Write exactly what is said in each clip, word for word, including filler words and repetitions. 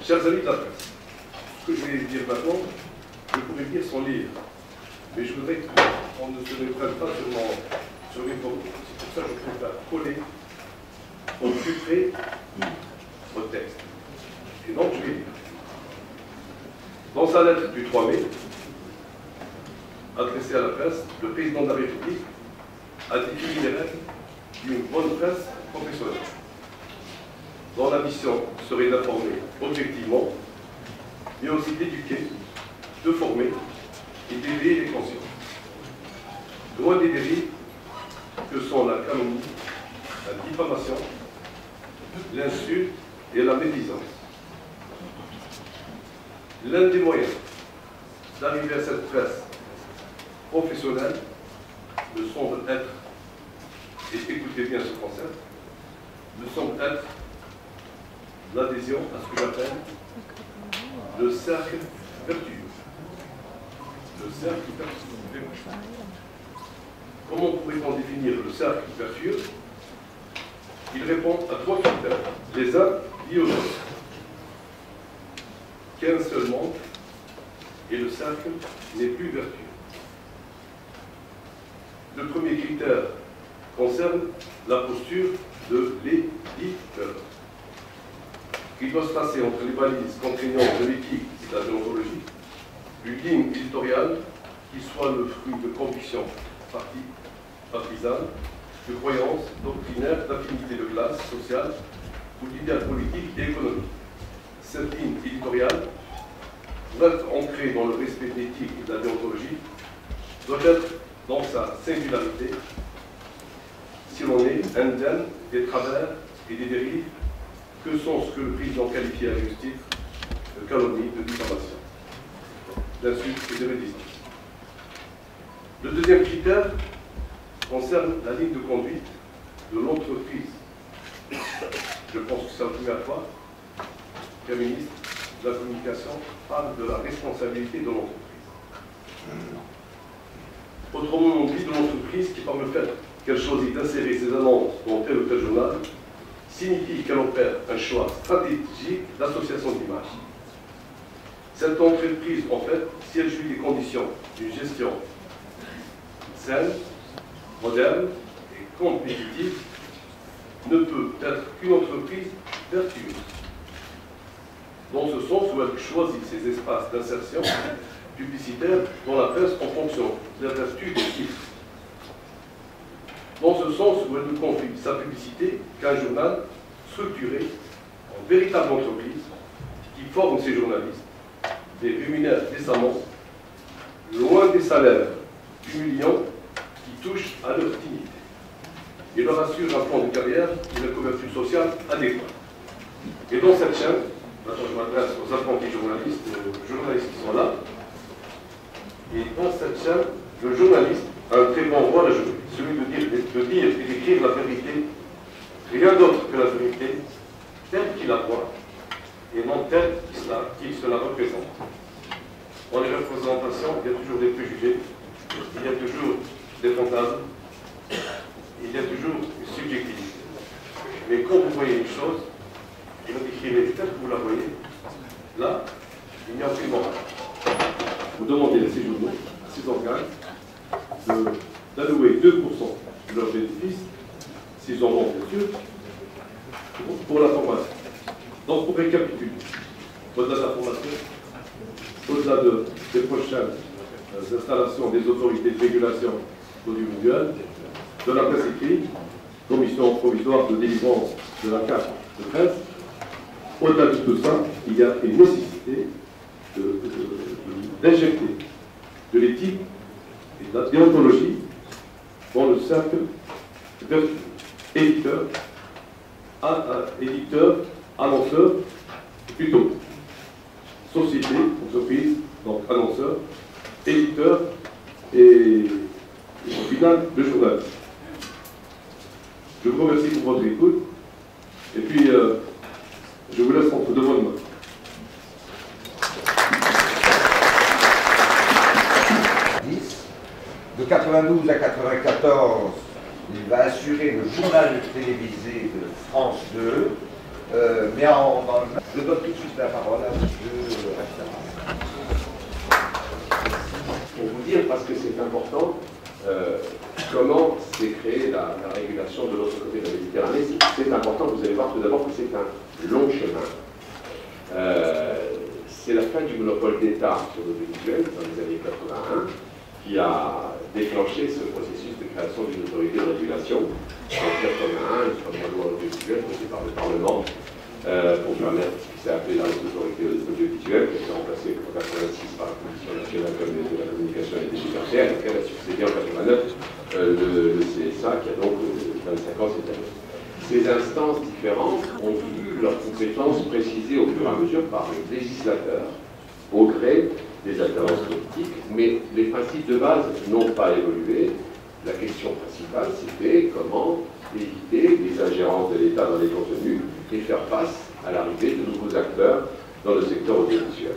chers amis de la presse, ce que je vais dire maintenant, je pourrais dire sans lire, mais je voudrais qu'on ne se méprenne pas seulement sur les photos. C'est pour ça que je préfère coller au plus près au texte. Et donc, je vais lire. Dans sa lettre du trois mai, adressée à la presse, le président de la République a défini les règles d'une bonne presse professionnelle, dont la mission serait d'informer objectivement, mais aussi d'éduquer, de former et d'éveiller les consciences. Loin des dérives que sont la calomnie, la diffamation, l'insulte et la médisance. L'un des moyens d'arriver à cette presse professionnelle me semble être, et écoutez bien ce concept, me semble être l'adhésion à ce que j'appelle le cercle vertueux. Le cercle vertueux. Comment pourrait-on définir le cercle vertueux? Il répond à trois critères, les uns liés aux autres. Qu'un seul manque et le cercle n'est plus vertueux. Le premier critère concerne la posture de l'éditeur. Il doit se passer entre les balises contraignantes de l'éthique et de la déontologie, une ligne éditoriale qui soit le fruit de convictions partisanes, de croyances doctrinaires, d'affinités de classe sociale ou d'idéal politique et économique. Cette ligne éditoriale doit être ancrée dans le respect de l'éthique et de la déontologie, doit être dans sa singularité, si l'on est indemne des travers et des dérives que sont ce que le président qualifie à juste titre de calomnie, de diffamation, d'insulte et de médisance. Le deuxième critère concerne la ligne de conduite de l'entreprise. Je pense que c'est la première fois qu'un ministre de la communication parle de la responsabilité de l'entreprise. Autrement dit, de l'entreprise qui, par le fait qu'elle choisit d'insérer ses annonces dans tel ou tel journal, signifie qu'elle opère un choix stratégique d'association d'images. Cette entreprise, en fait, si elle jouit des conditions d'une gestion saine, moderne et compétitive, ne peut être qu'une entreprise vertueuse. Dans ce sens où elle choisit ses espaces d'insertion publicitaire dans la presse en fonction de la vertu des titres. Dans ce sens où elle ne confie sa publicité qu'à un journal structuré en véritable entreprise qui forme ses journalistes, les rémunère décemment, loin des salaires humiliants qui touchent à leur dignité, et leur assure un plan de carrière et une couverture sociale adéquate. Et dans cette chaîne, maintenant je m'adresse aux apprentis journalistes, aux journalistes qui sont là, et dans cette chaîne, le journaliste a un très bon rôle à jouer, celui de dire, de dire et d'écrire la vérité, rien d'autre que la vérité, telle qu'il la voit, et non telle qu'il se la représente. Dans les représentations, il y a toujours des préjugés, il y a toujours des fantasmes, il y a toujours une subjectivité. Mais quand vous voyez une chose, et vous décrivez telle que vous la voyez, là, il n'y a aucune morale. Vous demandez à ces journaux, à ces organes, d'allouer deux pour cent de leurs bénéfices, s'ils en ont bien sûr, pour la formation. Donc, pour récapituler, au-delà de la formation, au-delà de, des prochaines euh, installations des autorités de régulation audiovisuelle, de la presse écrite, commission provisoire de délivrance de la carte de presse, au-delà de tout ça, il y a une nécessité d'injecter de, de, de, de l'éthique et de la déontologie dans le cercle vertueux. Éditeur, à, à, éditeur, annonceur, plutôt société, entreprise, donc annonceur, éditeur et, et au final le journal. Je vous remercie pour votre écoute et puis euh, je vous laisse entre deux bonnes mains. De quatre-vingt-douze à quatre-vingt-quatorze, il va assurer le journal télévisé de France deux Euh, mais en, en, je donne tout de suite la parole à M. Raffarin. Pour vous dire, parce que c'est important, euh, comment s'est créée la, la régulation de l'autre côté de la Méditerranée. C'est important, vous allez voir tout d'abord que c'est un long chemin. Euh, c'est la fin du monopole d'État sur l'audiovisuel dans les années quatre-vingt-un qui a déclenché ce processus de création d'une autorité de régulation. En quatre-vingt-un, une première loi audiovisuelle votée par le Parlement euh, pour permettre ce qui s'est appelé la autorité audiovisuelle, qui a été remplacée en quatre-vingt-six par la Commission nationale de la communication et des libertés, à laquelle a succédé en quatre-vingt-neuf euh, le, le C S A, qui a donc euh, vingt-cinq ans cette année. Ces instances différentes ont vu leurs compétences précisées au fur et à mesure par le législateur, au gré des alternances politiques, mais les principes de base n'ont pas évolué. La question principale, c'était comment éviter les ingérences de l'État dans les contenus et faire face à l'arrivée de nouveaux acteurs dans le secteur audiovisuel.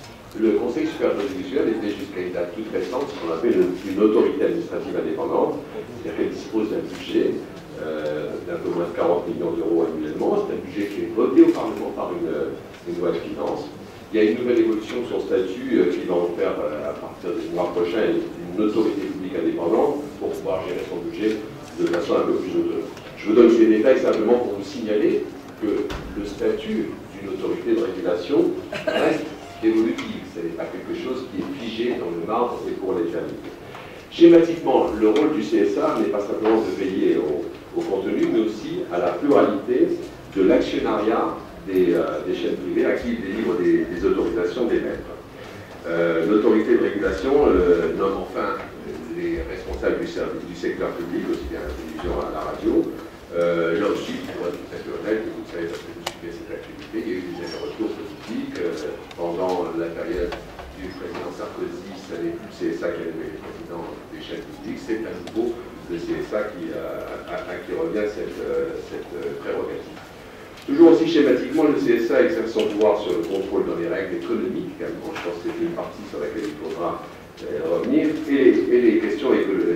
Le Conseil supérieur de l'audiovisuel était jusqu'à une date toute récente ce qu'on appelle une, une autorité administrative indépendante, c'est-à-dire qu'elle dispose d'un budget euh, d'un peu moins de quarante millions d'euros annuellement. C'est un budget qui est voté au Parlement par une, une loi de finances. Il y a une nouvelle évolution de son statut euh, qui va en faire euh, à partir du mois prochain une autorité publique indépendante pour pouvoir gérer son budget de façon un peu plus autonome. Je vous donne ces détails simplement pour vous signaler que le statut d'une autorité de régulation reste évolutif. Ce n'est pas quelque chose qui est figé dans le marbre et pour l'éternité. Schématiquement, le rôle du C S A n'est pas simplement de veiller au, au contenu, mais aussi à la pluralité de l'actionnariat des, euh, des chaînes privées à qui il délivre des, des autorisations d'émettre. Euh, L'autorité de régulation euh, nomme enfin les responsables du, service, du secteur public, aussi bien à la télévision à la radio. Euh, là aussi, pour être tout à fait honnête, vous savez, parce que vous suivez cette activité, il y a eu des allers-retours politiques euh, pendant la période du président Sarkozy. Ça n'est plus le C S A qui est le président des chaînes publiques, c'est à nouveau le C S A qui, euh, à, à qui revient cette, euh, cette euh, prérogative. Toujours aussi schématiquement, le C S A exerce son pouvoir sur le contrôle dans les règles économiques, également. Je pense que c'est une partie sur laquelle il faudra euh, revenir, et, et les questions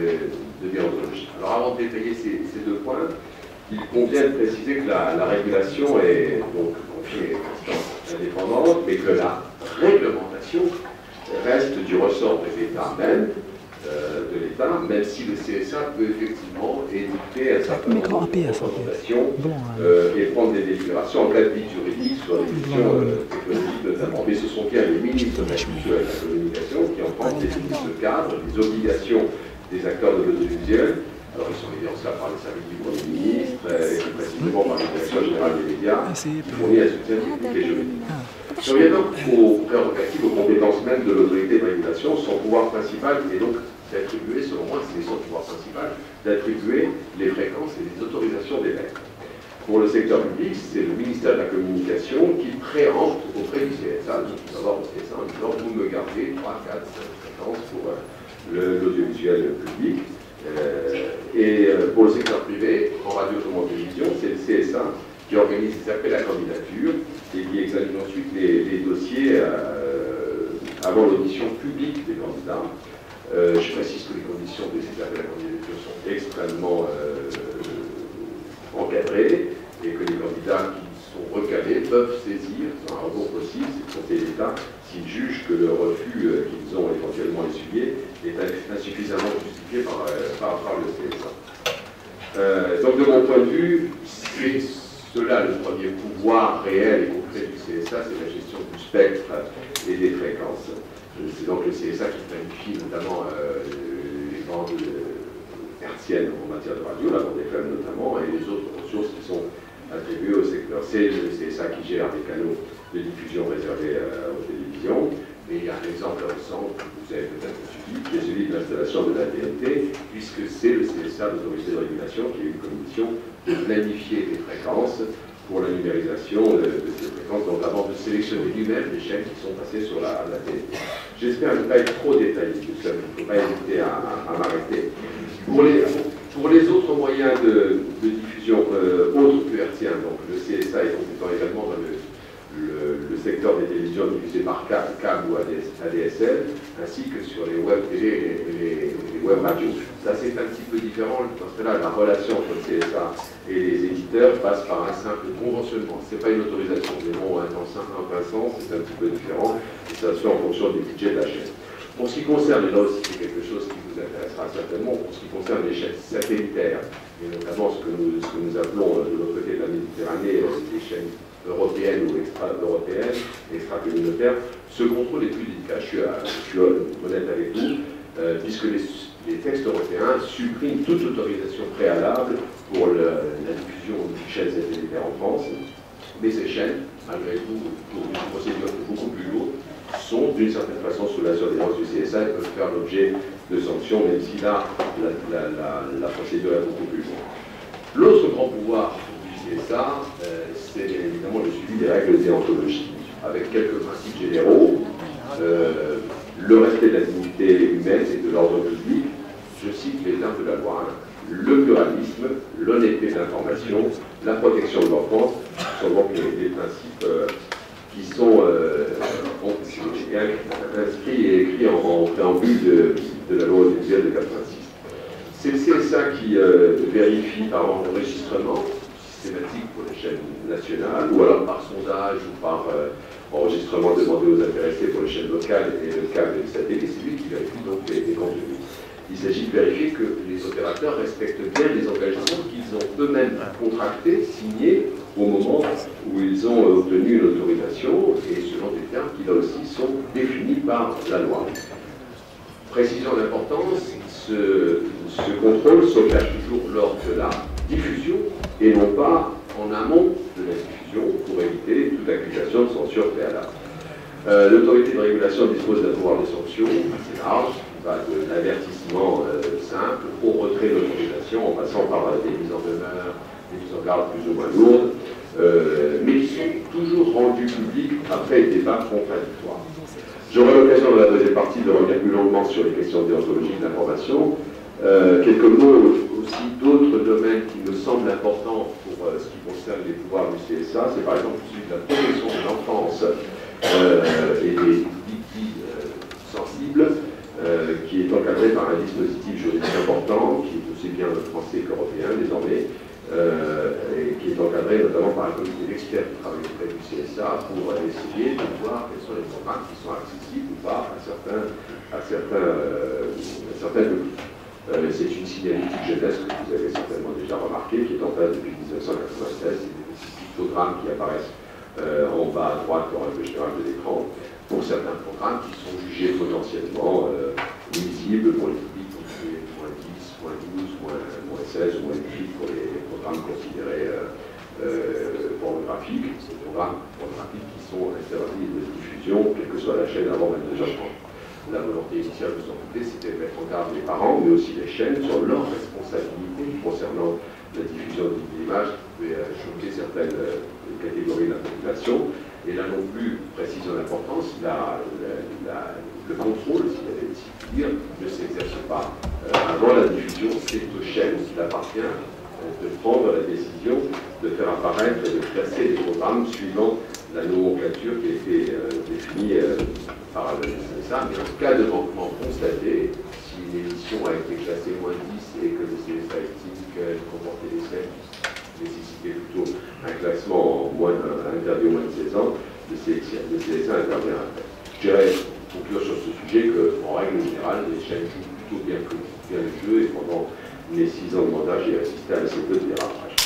de déontologie. Alors avant de détailler ces, ces deux points, il convient de préciser que la, la régulation est donc confiée à une instance indépendante, mais que la réglementation reste du ressort des États même, euh, de l'État, même si le C S A peut effectivement édicter un certain nombre de recommandations euh, et prendre des délibérations en cas de vide juridique sur les questions euh, technologiques notamment. Mais ce sont bien les ministres de la Culture et de la Communication qui en prennent des ce cadre, les obligations des acteurs de l'audiovisuel. Alors ils sont aidés en cela par les services du Premier ministre et plus précisément par la Direction générale des médias qui fournit un soutien technique et juridique. Je reviens donc aux prérogatives, aux compétences même de l'autorité de régulation. Son pouvoir principal est donc d'attribuer, selon moi, c'est son pouvoir principal, d'attribuer les fréquences et les autorisations d'émettre. Pour le secteur public, c'est le ministère de la Communication qui préempte auprès du C S A, donc d'abord au C S A, en disant vous me gardez trois, quatre, cinq fréquences pour l'audiovisuel public. Euh, et pour le secteur privé, en radio-télévision, c'est le C S A qui organise des appels à candidature et qui examine ensuite les, les dossiers euh, avant l'audition publique des candidats. Euh, je précise que les conditions de ces appels à candidature sont extrêmement euh, encadrées et que les candidats qui sont recalés peuvent saisir, dans un recours possible, c'est le Conseil d'État, s'ils jugent que le refus euh, qu'ils ont éventuellement essuyé est insuffisamment justifié par, euh, par, par le C S A. Euh, donc de mon point de vue, c'est cela le premier pouvoir réel et concret du C S A, c'est la gestion du spectre et des fréquences. C'est donc le C S A qui planifie notamment euh, les bandes hertziennes en matière de radio, la bande F M notamment, et les autres ressources qui sont attribuées au secteur. C'est le C S A qui gère les canaux de diffusion réservés euh, aux télévisions. Et il y a un exemple récent que vous avez peut-être suivi, qui est celui de l'installation de la T N T, puisque c'est le C S A, l'autorité de régulation, qui a eu une commission de planifier les fréquences pour la numérisation de, de ces fréquences, donc avant de sélectionner lui-même les chaînes qui sont passées sur la, la T N T. J'espère ne pas être trop détaillé, parce qu'il ne faut pas hésiter à, à, à m'arrêter. Pour les, pour les autres moyens de, de diffusion euh, autres que hertziens, donc le C S A est compétent également dans le Le, le secteur des télévisions diffusées par câble, câble ou A D S L, ainsi que sur les web télé et les, les, les web radios. Là, c'est un petit peu différent, parce que là, la relation entre le C S A et les éditeurs passe par un simple conventionnement. Ce n'est pas une autorisation, mais bon, un dans un sens, c'est un petit peu différent, et ça se fait en fonction du budget de la chaîne. Pour ce qui concerne, et là aussi c'est quelque chose qui vous intéressera certainement, pour ce qui concerne les chaînes satellitaires, et notamment ce que nous, ce que nous appelons de l'autre côté de la Méditerranée, les chaînes européennes ou extra-européennes, extra-communautaires, ce contrôle est plus délicat. Je suis, à, je suis honnête avec vous, euh, puisque les, les textes européens suppriment toute autorisation préalable pour le, la diffusion de chaînes satellitaires en France, mais ces chaînes, malgré tout, pour une procédure beaucoup plus lourde, sont d'une certaine façon sous la surveillance du C S A et peuvent faire l'objet de sanctions, même si là, la, la, la, la procédure est beaucoup plus lourde. L'autre grand pouvoir du C S A, euh, c'est bien évidemment le suivi des règles de déontologie, avec quelques principes généraux, euh, le respect de la dignité humaine et de l'ordre public, je cite les termes de la loi, hein, le pluralisme, l'honnêteté de l'information, la protection de l'enfance, sont donc les, les principes euh, qui sont euh, inscrits et écrits en, en préambule de, de la loi audiovisuelle de quatre-vingt-six. C'est le C S A qui euh, vérifie par enregistrement systématique pour les chaînes nationales, ou alors par sondage ou par euh, enregistrement demandé aux intéressés pour les chaînes locales et le câble et le satellite, c'est lui qui vérifie donc les, les contenus. Il s'agit de vérifier que les opérateurs respectent bien les engagements qu'ils ont eux-mêmes contractés, signés au moment où ils ont obtenu une autorisation et selon des termes qui là aussi sont définis par la loi. Précision d'importance, ce, ce contrôle s'opère toujours lors de la diffusion et non pas en amont de la diffusion pour éviter toute accusation de censure préalable. Euh, L'autorité de régulation dispose d'un pouvoir de sanction assez large, de l'avertissement euh, simple au retrait de l'autorisation en passant par euh, des mises en demeure, des mises en garde plus ou moins lourdes, euh, mais qui sont toujours rendues publiques après débat contradictoire. J'aurai l'occasion dans la deuxième partie de revenir plus longuement sur les questions déontologiques de l'information. Euh, quelques mots aussi d'autres domaines qui me semblent importants pour euh, ce qui concerne les pouvoirs du C S A, c'est par exemple celui de la protection de l'enfance euh, et des victimes euh, sensibles. Euh, qui est encadré par un dispositif juridique important, qui est aussi bien français qu'européen désormais, euh, et qui est encadré notamment par un comité d'experts qui travaille auprès du C S A pour essayer de voir quels sont les programmes qui sont accessibles ou pas à certains, à certains, euh, à certains publics. Euh, C'est une signalétique jeunesse que vous avez certainement déjà remarqué, qui est en place depuis mille neuf cent quatre-vingt-seize. C'est des pictogrammes qui apparaissent euh, en bas à droite dans le général de l'écran, pour certains programmes qui sont jugés potentiellement euh, nuisibles pour les publics, donc c'est moins dix, moins douze, moins seize ou moins dix-huit pour les, les programmes considérés euh, euh, pornographiques, ces programmes pornographiques qui sont interdits de diffusion, quelle que soit la chaîne, avant vingt-deux heures trente. La volonté initiale, vous en doutez, c'était de mettre en garde les parents, mais aussi les chaînes, sur leur responsabilité concernant la diffusion d'images qui pouvait euh, choquer certaines euh, catégories de la population. Et là non plus, précision d'importance, la, la, la, le contrôle, si vous dire, ne s'exerce pas. Euh, avant la diffusion, c'est aux chaînes qu'il appartient euh, de prendre la décision de faire apparaître et de classer les programmes suivant la nomenclature qui a été euh, définie euh, par le C S A. Mais en cas de manquement constaté, si une émission a été classée moins dix et que le C S A estime qu'elle comportait des scènes nécessiter plutôt un classement moins, un interdit au moins de seize ans, le C S A intervient après. Je dirais, pour conclure sur ce sujet, qu'en règle générale, les chaînes jouent plutôt bien, bien le jeu et pendant les six ans de mandat, j'ai assisté à assez peu de dérapage.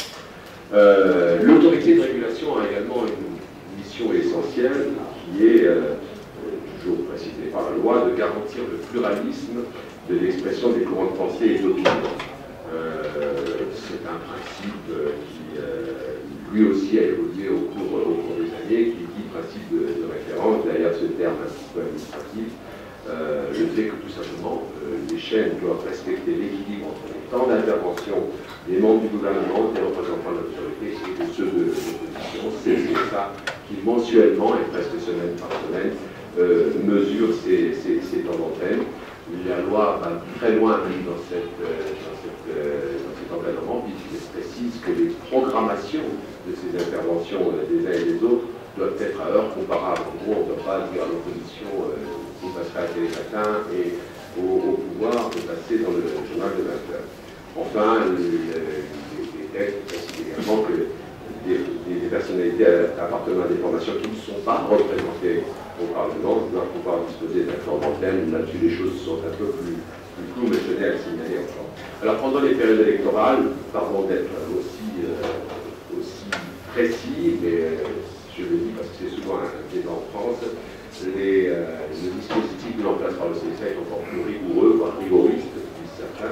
Euh, L'autorité de régulation a également une mission essentielle qui est, euh, toujours précisée par la loi, de garantir le pluralisme de l'expression des courants de pensée et d'opinion. Euh, c'est un principe euh, qui, euh, lui aussi, a évolué au cours, au cours des années, qui dit principe de, de référence, derrière ce terme un petit peu administratif, euh, le fait que tout simplement, euh, les chaînes doivent respecter l'équilibre entre les temps d'intervention des membres du gouvernement, des représentants de l'autorité et de ceux de l'opposition. C'est ça qui, mensuellement et presque semaine par semaine, euh, mesure ces, ces, ces temps d'antenne. La loi va très loin même dans, cette, dans, cette, dans cet encadrement, puisqu'il précise que les programmations de ces interventions des uns et des autres doivent être à heure comparable. En gros, on ne doit pas dire à l'opposition euh, vous passerez à Télématin et au, au pouvoir de passer dans le journal de vingt heures. Enfin, les, les textes précisent également que des, des, des personnalités appartenant à des formations qui ne sont pas représentées au Parlement doivent pouvoir disposer d'un corps d'antenne. Là-dessus, les choses sont un peu plus, plus floues, mais je tenais à le signaler encore. Alors, pendant les périodes électorales, pardon d'être aussi, euh, aussi précis, mais euh, je le dis parce que c'est souvent un débat en France, les, euh, le dispositif mis en place par le C S A est encore plus rigoureux, voire rigoriste, disent certains.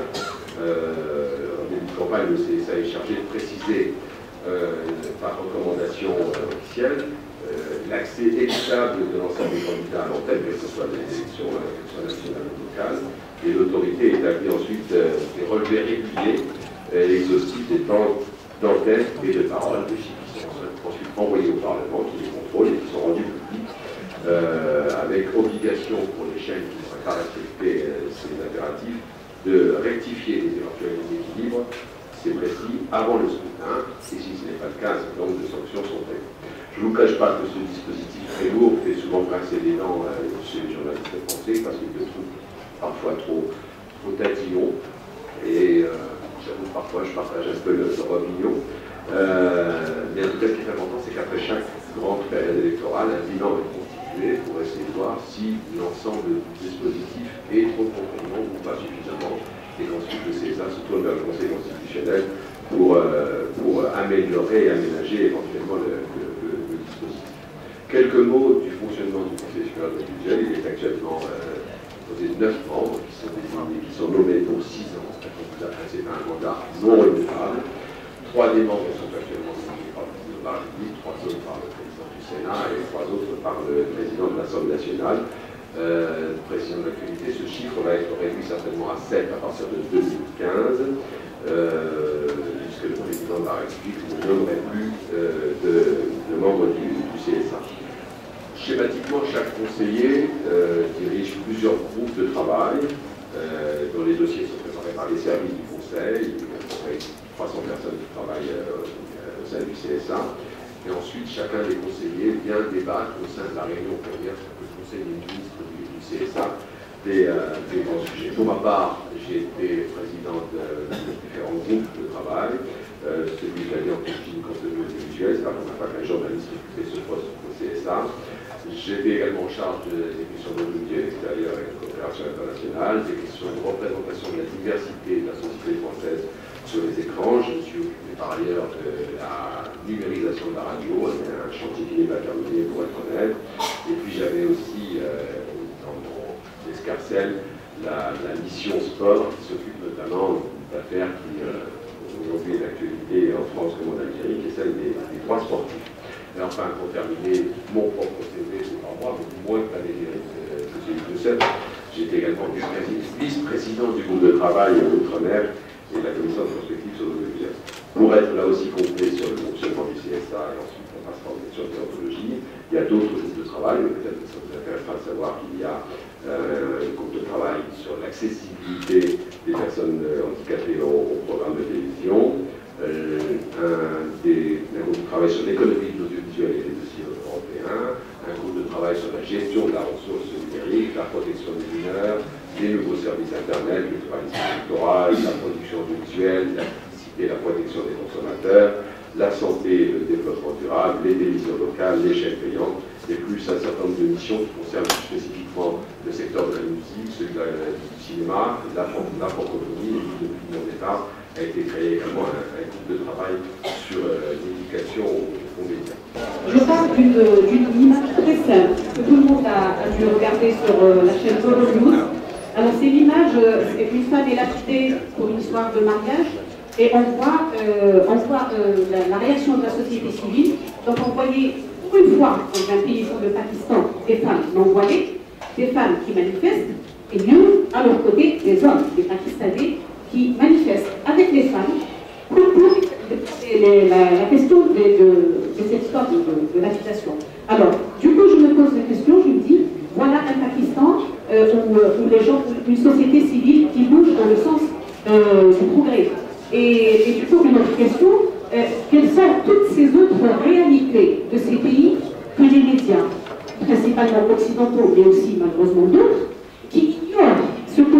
Euh, en début de campagne, le C S A est chargé de préciser euh, par recommandation euh, officielle euh, l'accès équitable de l'ensemble des candidats à l'antenne, que ce soit des élections, euh, nationales ou locales, et l'autorité établit ensuite euh, des relevés réguliers euh, exhaustifs des temps d'antenne et de parole, des chiffres qui sont ensuite envoyés au Parlement, qui les contrôlent et qui sont rendus publics, euh, avec obligation pour les chaînes qui ne pourraient pas respecter euh, ces impératifs de rectifier les éventuels déséquilibres, c'est précis, avant le scrutin, et si ce n'est pas le cas, un certain nombre de sanctions sont prévues. Je ne vous cache pas que ce dispositif très lourd fait souvent grincer les dents euh, chez les journalistes français, parce qu'ils le trouvent parfois trop, trop tatillon, et euh, j'avoue parfois je partage un peu leur opinion. Euh, mais en tout cas, ce qui est important, c'est qu'après chaque grande période électorale, un bilan est constitué pour essayer de voir si l'ensemble du dispositif est trop contraignant ou pas suffisamment, et qu'ensuite le C S A se tourne vers le Conseil constitutionnel pour, euh, pour améliorer et aménager éventuellement le, le, le, le dispositif. Quelques mots du fonctionnement du Conseil supérieur de l'audiovisuel. Il est actuellement euh, composé de neuf membres qui sont désignés, qui sont nommés pour six ans. C'est un mandat non renouvelable. Trois des membres sont actuellement nommés par le président de la République, trois autres par le président du Sénat et trois autres par le président de l'Assemblée nationale. Euh, précision de l'actualité, ce chiffre va être réduit certainement à sept à partir de deux mille quinze, euh, puisque le président de la République ne nommerait plus euh, de, de membres du, du C S A. Schématiquement, chaque conseiller euh, dirige plusieurs groupes de travail euh, dont les dossiers sont préparés par les services du Conseil. Il y a à peu près trois cents personnes qui travaillent euh, au sein du C S A. Et ensuite, chacun des conseillers vient débattre au sein de la réunion plénière, le Conseil des ministres du, du C S A, des, euh, des grands sujets. Pour ma part, j'ai été président de, de différents groupes de travail. Euh, celui de l'Alliance du contenu audiovisuel, c'est la première fois qu'un journaliste occupait ce poste au C S A. J'étais également en charge des questions de l'audiovisuel extérieur et de coopération internationale, des questions de représentation de la diversité de la société française sur les écrans. Je me suis occupé par ailleurs de la numérisation de la radio, c'est un chantier qui n'est pas terminé pour être honnête. Et puis j'avais aussi, euh, dans mon escarcelle, la, la mission sport qui s'occupe notamment d'affaires qui euh, aujourd'hui est d'actualité en France comme en Algérie, qui est celle des, des droits sportifs. Et enfin, pour terminer, mon propre C V, c'est pas moi, mais moins que l'année que j'ai eu de sept. J'étais également vice-président du groupe de travail Outre-mer et de la commission de prospective sur l'audiovisuel. Pour être là aussi complet sur le fonctionnement du C S A, et ensuite on passera aux questions de déontologie, il y a d'autres groupes de travail, mais peut-être que ça vous intéressera de savoir qu'il y a euh, un groupe de travail sur l'accessibilité des personnes handicapées au, au programme de télévision, euh, un, des, un groupe de travail sur l'économie de l'audiovisuel et des dossiers européens, un groupe de travail sur la gestion de la ressource numérique, la protection des mineurs, les nouveaux services Internet, le pluralisme électoral, la production audiovisuelle, la publicité, la protection des consommateurs, la santé et le développement durable, les télévisions locales, les chaînes payantes, et plus un certain nombre de missions qui concernent spécifiquement le secteur de la musique, celui de la, du cinéma, la, la francophonie, et depuis mon départ a été créé également un, un groupe de travail sur euh, l'éducation aux médias. Je parle d'une image très simple que tout le monde a, a dû regarder sur euh, la chaîne Euronews. Alors c'est l'image, euh, une femme est lapidée pour une histoire de mariage, et on voit, euh, on voit euh, la, la réaction de la société civile. Donc on voyait pour une fois dans un pays comme le Pakistan des femmes non voilées, des femmes qui manifestent, et mieux à leur côté des hommes, des Pakistanais, qui manifestent avec les femmes pour, pour les, la, la question de, de, de cette histoire de, de, de l'agitation. Alors, du coup, je me pose la question, je me dis, voilà un Pakistan euh, où, où les gens, une société civile qui bouge dans le sens euh, du progrès. Et, et du coup, une autre question, euh, quelles sont toutes ces autres réalités de ces pays que les médias, principalement occidentaux, mais aussi malheureusement d'autres, qui ignorent ce que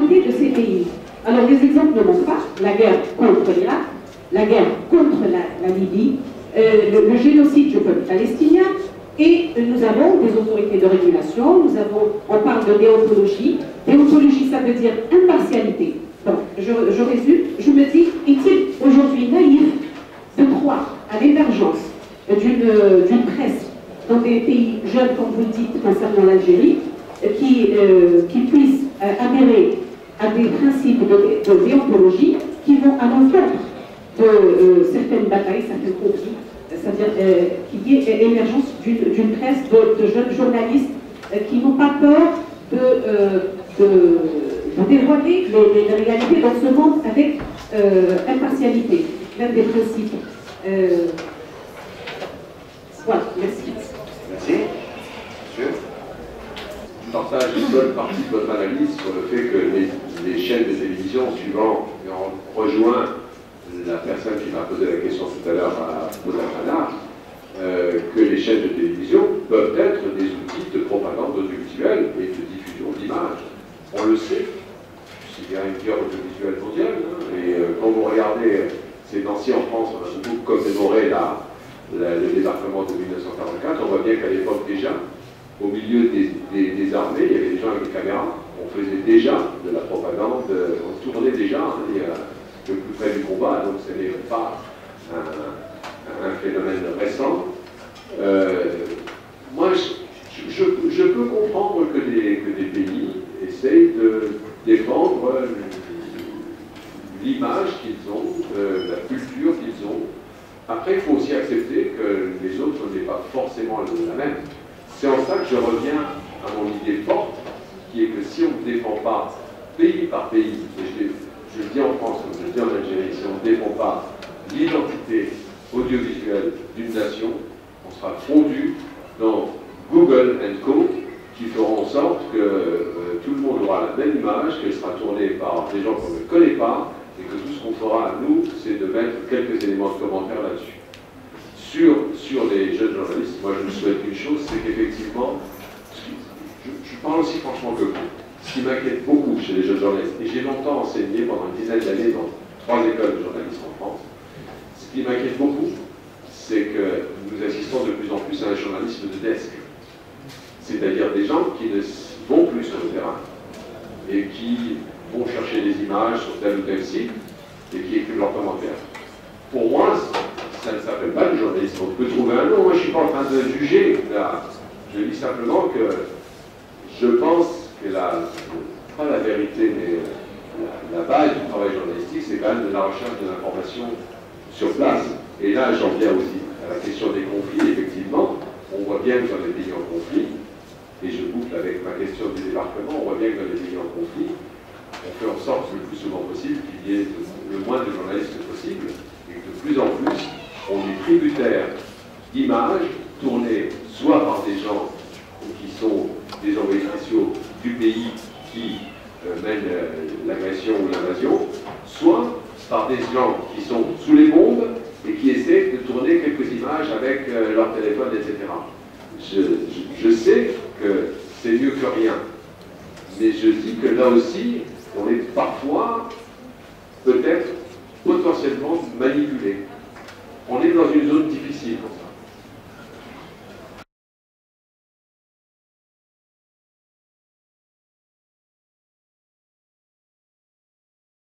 guerre contre l'Irak, la guerre contre la, la Libye, euh, le, le génocide du peuple palestinien, et nous avons des autorités de régulation, nous avons, on parle de déontologie. Déontologie, ça veut dire impartialité. Donc, je, je résume, je me dis, est-il aujourd'hui naïf de croire à l'émergence d'une presse dans des pays jeunes, comme vous le dites, concernant l'Algérie, qui, euh, qui puissent euh, adhérer à des principes de, de déontologie qui vont à l'encontre de euh, certaines batailles, certains conflits, c'est-à-dire euh, qu'il y ait émergence d'une presse de, de jeunes journalistes euh, qui n'ont pas peur de, euh, de, de dévoiler les, les réalités dans ce monde avec euh, impartialité, même des principes. Euh, voilà, merci. Merci. Monsieur. Je partage une bonne partie de votre analyse sur le fait que les, les chaînes de télévision, suivant, et on rejoint la personne qui m'a posé la question tout à l'heure à Mozart, euh, que les chaînes de télévision peuvent être des outils de propagande audiovisuelle et de diffusion d'images. On le sait, il y a une guerre audiovisuelle mondiale, hein, et euh, quand vous regardez ces temps-ci en France, on a beaucoup commémoré la, la, le débarquement de mille neuf cent quarante-quatre, on voit bien qu'à l'époque déjà, au milieu des, des, des armées, il y avait des gens avec des caméras, on faisait déjà de la propagande, on tournait déjà, hein, il y a, le plus près du combat, donc ce n'est pas un, un phénomène récent. Euh, moi, je, je, je peux comprendre que des, que des pays essayent de défendre l'image qu'ils ont, euh, la culture qu'ils ont. Après, il faut aussi accepter que les autres n'aient pas forcément la même. C'est en ça que je reviens à mon idée forte, qui est que si on ne défend pas pays par pays, et je Je le dis en France, comme je le dis en Algérie, si on ne défend pas l'identité audiovisuelle d'une nation, on sera fondu dans Google and Co, qui feront en sorte que euh, tout le monde aura la même image, qu'elle sera tournée par des gens qu'on ne connaît pas, et que tout ce qu'on fera, nous, c'est de mettre quelques éléments de commentaire là-dessus. Sur, sur les jeunes journalistes, moi je me souhaite une chose, c'est qu'effectivement, je, je parle aussi franchement que vous. Ce qui m'inquiète beaucoup chez les jeunes journalistes, et j'ai longtemps enseigné pendant une dizaine d'années dans trois écoles de journalisme en France, ce qui m'inquiète beaucoup, c'est que nous assistons de plus en plus à un journalisme de desk. C'est-à-dire des gens qui ne vont plus sur le terrain et qui vont chercher des images sur tel ou tel site et qui écrivent leurs commentaires. Pour moi, ça ne s'appelle pas du journalisme. On peut trouver un nom, moi je ne suis pas en train de juger. Là. Je dis simplement que je pense que la, pas la vérité, mais la, la base du travail journalistique, c'est quand même de la recherche de l'information sur place. Et là, j'en viens aussi à la question des conflits. Effectivement, on voit bien que dans les pays en conflit, et je boucle avec ma question du débarquement, on voit bien que dans les pays en conflit, on fait en sorte le plus souvent possible qu'il y ait le moins de journalistes possible, et que de plus en plus, on est tributaire d'images tournées soit par des gens qui sont des envoyés spéciaux du pays qui euh, mènent euh, l'agression ou l'invasion, soit par des gens qui sont sous les bombes et qui essaient de tourner quelques images avec euh, leur téléphone, et cetera. Je, je, je sais que c'est mieux que rien, mais je dis que là aussi, on est parfois, peut-être, potentiellement manipulé. On est dans une zone difficile.